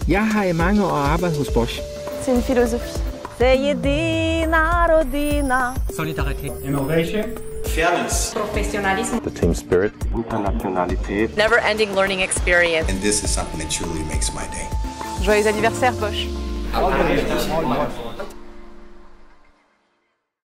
Jeg har i mange år arbejdet hos Bosch. C'est une philosophie. Zeyedina Rodina. Solidarité. Innovation. Fairness. Professionalisme. The team spirit. Internationalität. Never ending learning experience. And this is something that truly makes my day. Joyeux anniversaire, Bosch.